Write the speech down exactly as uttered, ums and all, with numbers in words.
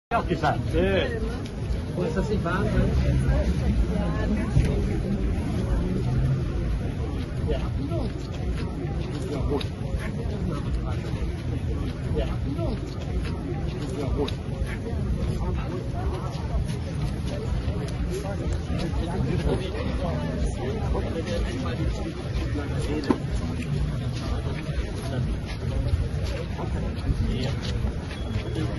Auch gesagt. Schön. Oh, ist das nicht warm? Ne? Ja. Ja, gut. Ja. Ja, gut. Ja.